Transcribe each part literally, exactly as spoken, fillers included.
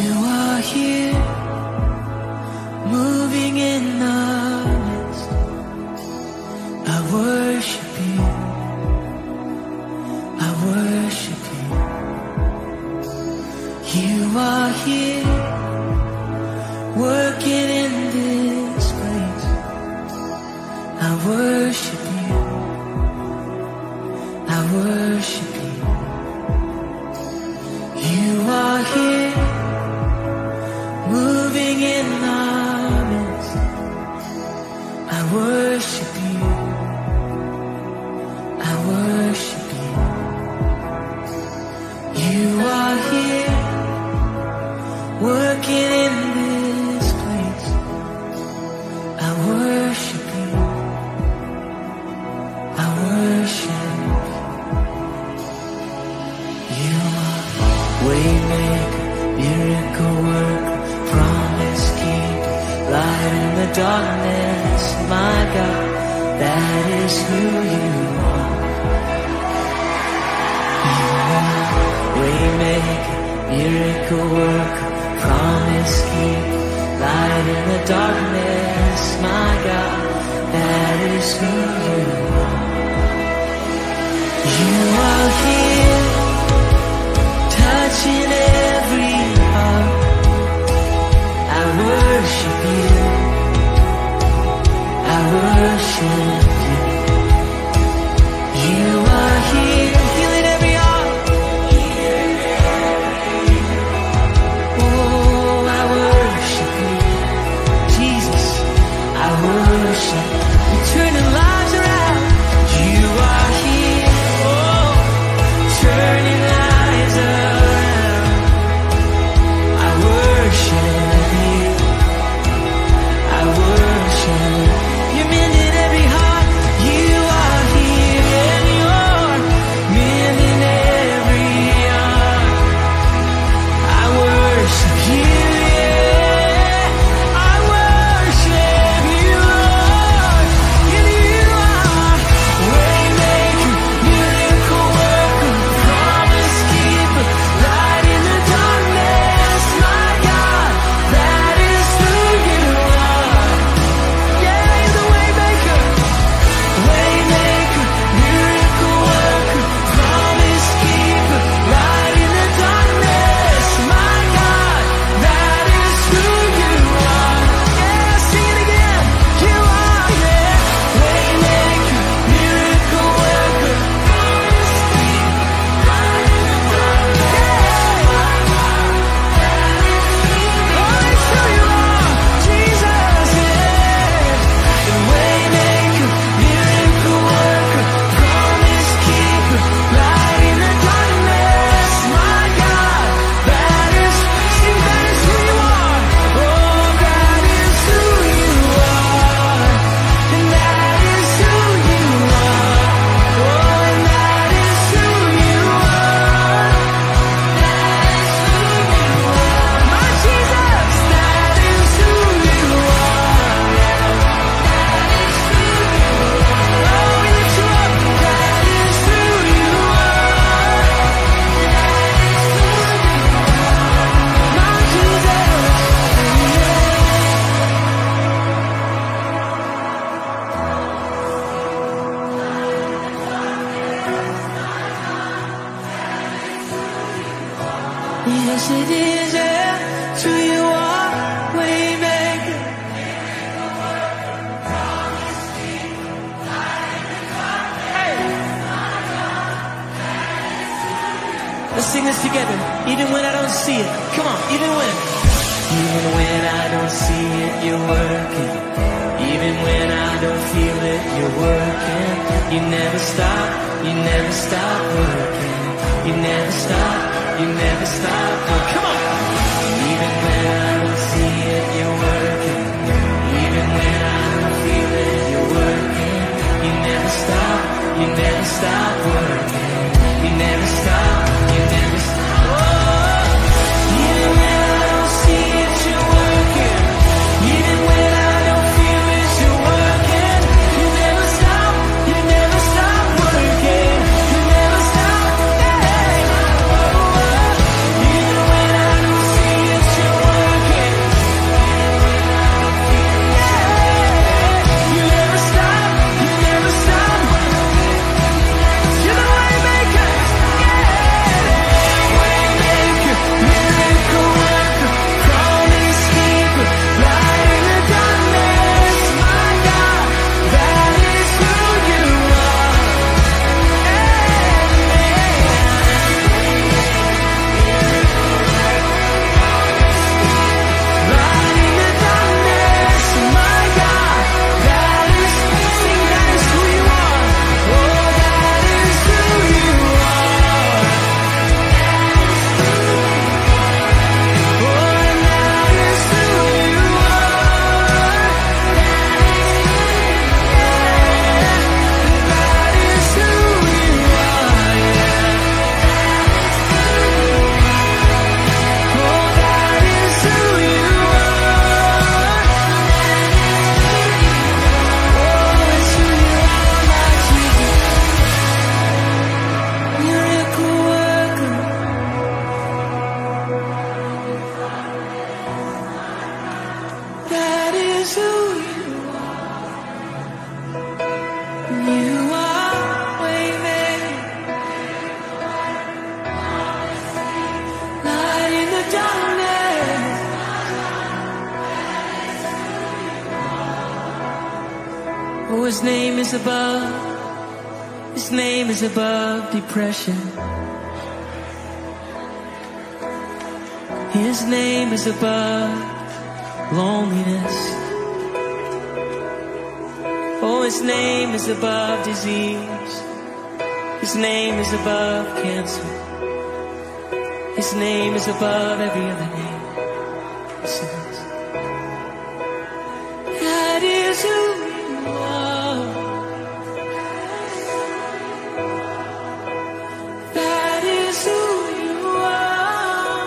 You are here, moving in our midst. I worship you, I worship you. You are here, working in this place. I worship you, I worship you. You are here, moving in our midst. I worship you, I worship you. You are here, working in this place. I worship you, I worship you. You are waymaker, miracle worker, promise keeper, light in the darkness. My God, that is who you are. You are waymaker, miracle worker, promise keeper, light in the darkness. My God, that is who you are. You are here, touching every heart. I worship you, I worship you. You are here, healing every heart. Oh, I worship you, Jesus, I worship you. You're turning lives around. You are here, oh, turning lives around. I worship you, I worship. You're mending every heart. You are here and you're mending every heart. I worship you, yeah. I worship you, Lord. And you are waymaker, miracle worker, promise keeper, light in the darkness. My God, that is who you are. Yeah, you're the waymaker, waymaker, miracle worker, promise keeper, light in the darkness. My God, that is who you are. Yeah, sing it again. You are, yeah, waymaker, miracle worker, promise keeper, light in the darkness. Oh, it's who you are, Jesus, yeah. The waymaker, miracle worker, promise keeper, light in the darkness. My God, that is, sing, that is who you are. Oh, that is who you are. And that is who you are. Oh, and that is who you are. That is who you are. My Jesus, that is who you are. That is who you are. Oh, we lift you up. That is who you are. That is who you are. My Jesus, yes it is, yeah. It's who you are, waymaker. Let's sing this together. Even when I don't see it. Come on, even when. Even when I don't see it, you're working. Even when I don't feel it, you're working. You never stop, you never stop working. You never stop, you never stop working. Come on. Even when I don't see it, you're working. Even when I don't feel it, you're working. You never stop, you never stop working. You never stop, you never stop. Oh, even when I don't see it, you're working. Even when I don't feel it, you're working. You never stop, you never stop working. You never stop, yeah. Oh, even when I His name is above, His name is above depression. His name is above loneliness. Oh, His name is above disease. His name is above cancer. His name is above every other name. Listen to this. That is who you are. That is who you are.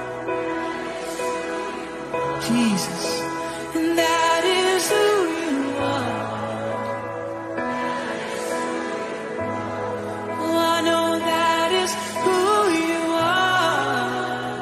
Jesus. And that is who you are. Oh, I know that is who you are.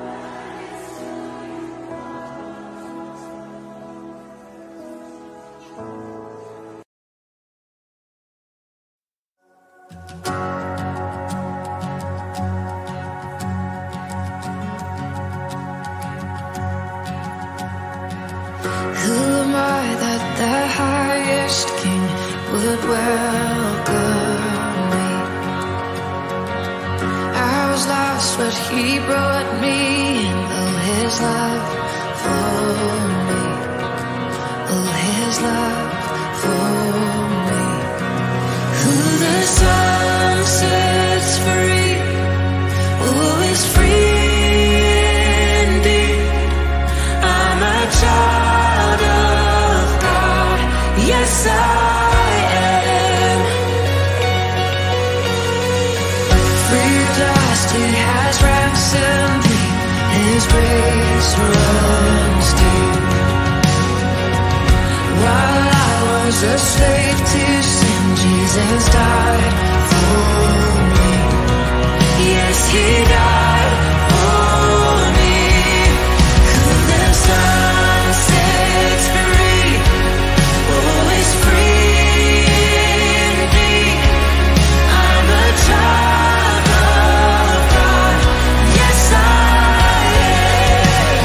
Who am I that the highest king would welcome me? I was lost, but He brought me in. Oh, His love for me. Oh, His love for me. Who the Son sets free, who is free indeed. I'm a child of God, yes I am. Free at last, He has ransomed me. His grace runs deep. While I was a slave to sin, Jesus died for me. Yes, He died for me. Who the Son sets free, oh, is free indeed. I'm a child of God, yes I am.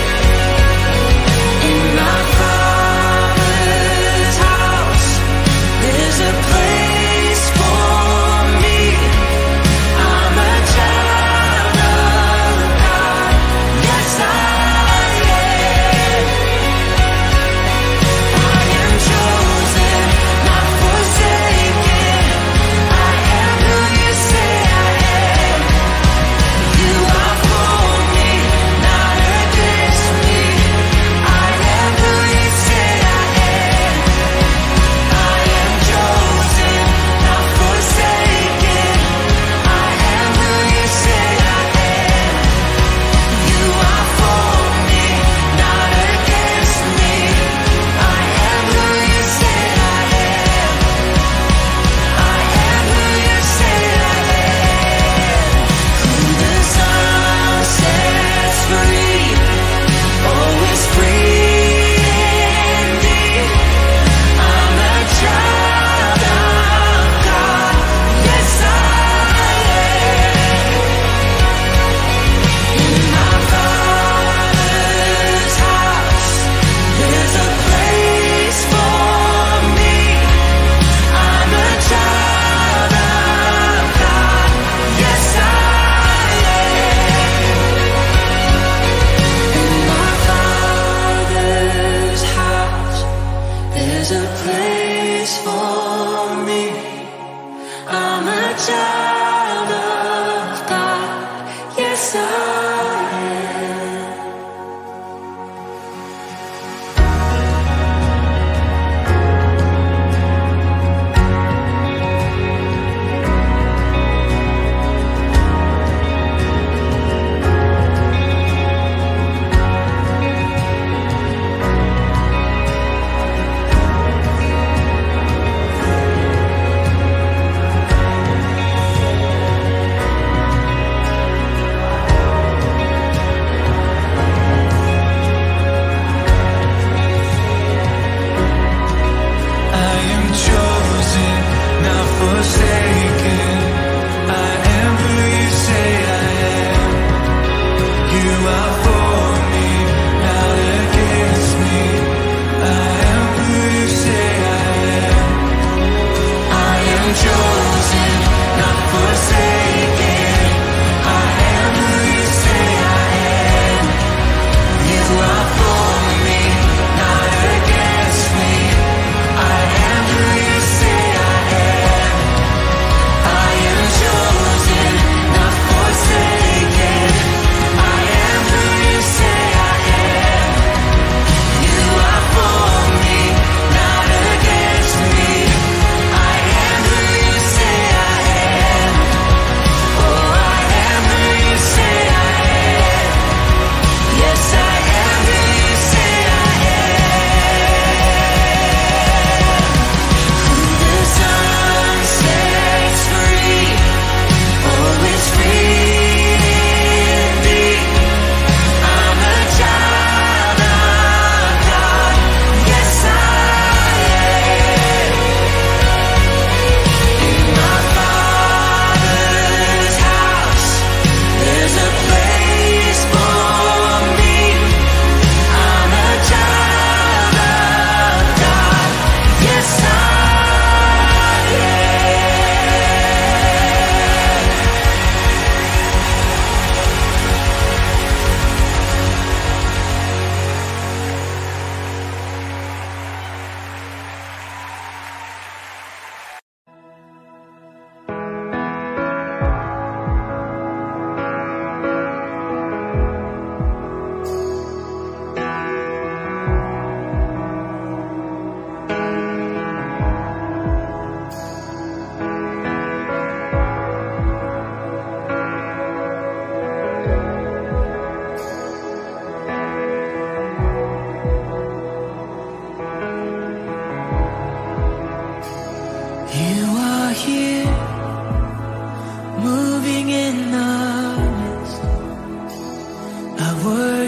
In my Father's house, there's a place for me. I'm a child of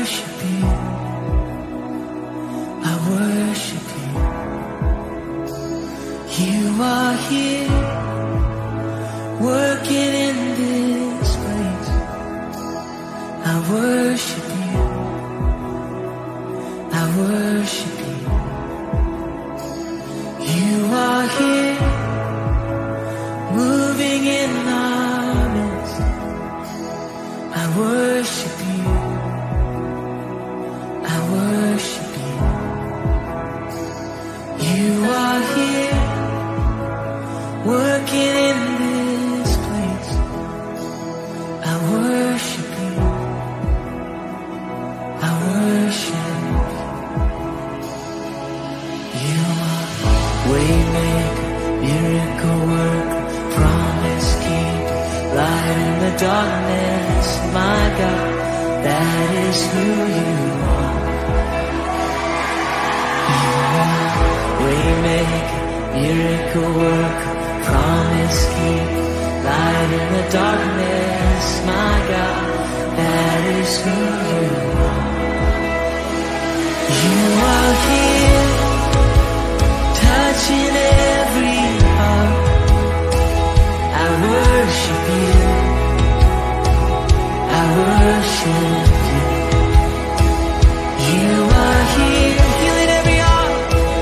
worship you. I worship you. You are here, working in this place. I worship you. I worship you. You are here, moving in our midst. I worship you. I worship you. You are here, working in this place. I worship you. I worship you. You are waymaker, miracle worker, promise keeper, light in the darkness. My God, that is who you are. You are waymaker, miracle worker, promise keeper, light in the darkness. My God, that is who you are. You are here, touching every heart. I worship you. I worship you. You are here, healing every heart.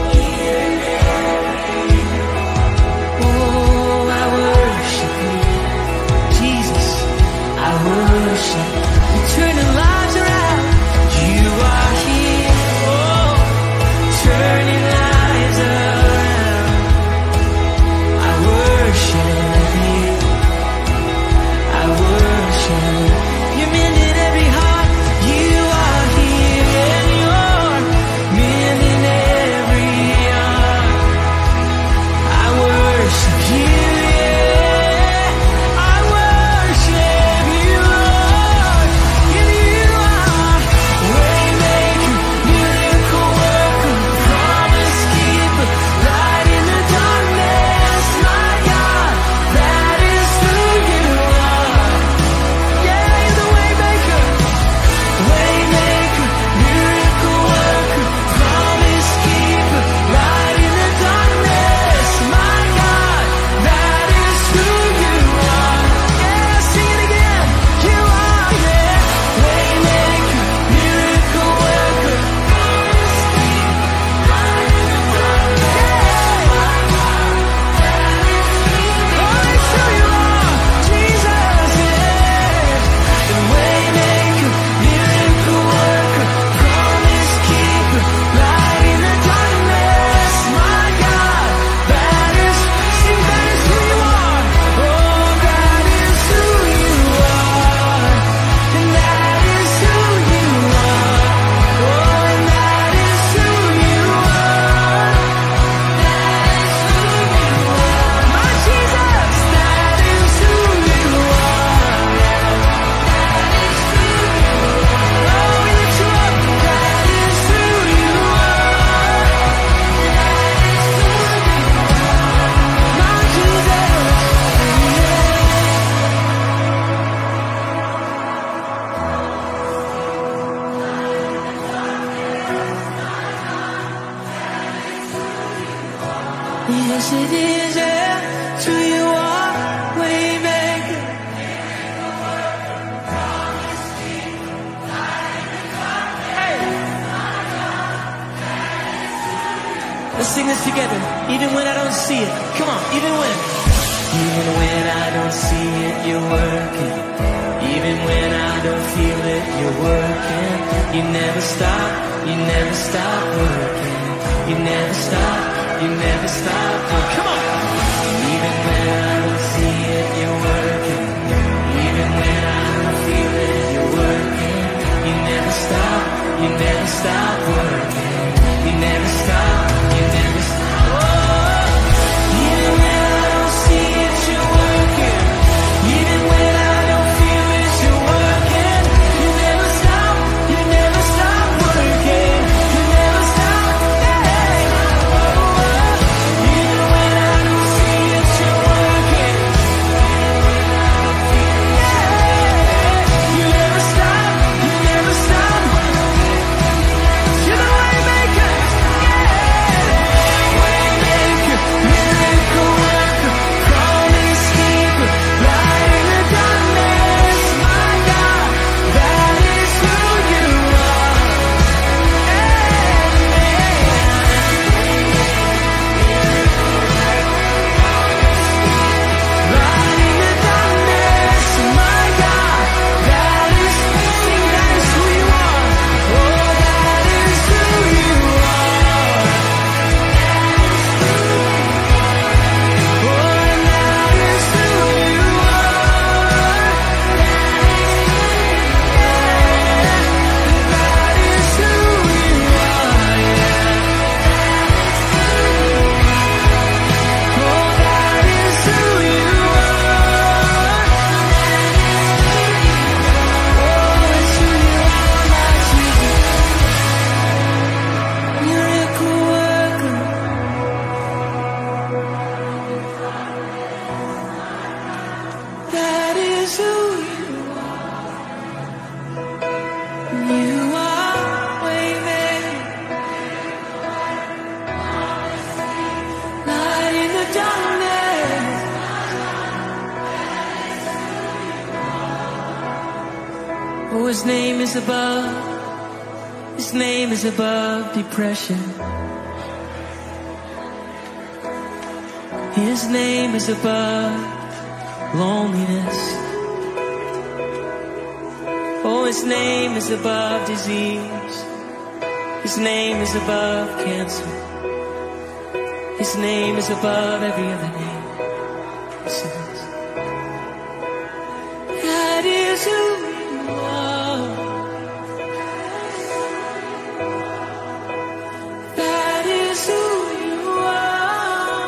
Oh, I worship you, Jesus. I worship you. You're turning lives around. You are here, oh, turning lives around. I worship you. I worship. You're mending every heart. You are here and you're mending every heart. I worship you, yeah. I worship you, Lord. And you are waymaker, miracle worker, promise keeper, light in the darkness. My God, that is who you are. Yeah, you're the waymaker, waymaker, miracle worker, promise keeper, light in the darkness. My God, that is who you are. Yeah, sing it again. You are, yeah, waymaker, miracle worker, promise keeper, light in the darkness. Oh, it's who you are, Jesus, yeah. The waymaker, miracle worker, promise keeper, light in the darkness. My God, that is, sing, that is who you are. Oh, that is who you are. And that is who you are. Oh, and that is who you are. That is who you are. My Jesus, that is who you are. That is who you are. Oh, we lift you up. That is who you are. That is who you are. My Jesus. Yes, it is, yeah. It's who you are, waymaker. Hey. Let's sing this together. Even when I don't see it. Come on, even when. Even when I don't see it, you're working. Even when I don't feel it, you're working. You never stop, you never stop working. You never stop, you never stop working. Come on. Even when I don't see it, you're working. Even when I don't feel it, you're working. You never stop, you never stop working. You never stop, you never stop. Oh, even when I don't see it, you're working. Even when I don't feel it, you're working. You never stop, you never stop working. You never stop, yeah. Oh, even when I don't see it, you're working. Yeah. You never stop, you never stop. His name is above, His name is above depression. His name is above loneliness. Oh, His name is above disease. His name is above cancer. His name is above every other name. Listen to this. That is who you are. That is who you are.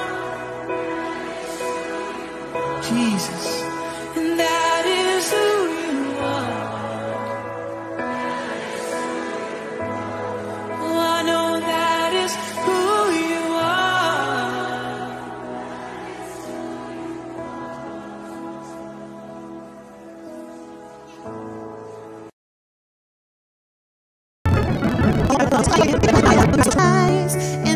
Jesus. And that is who you are. Oh, I know that is who you are. Eyes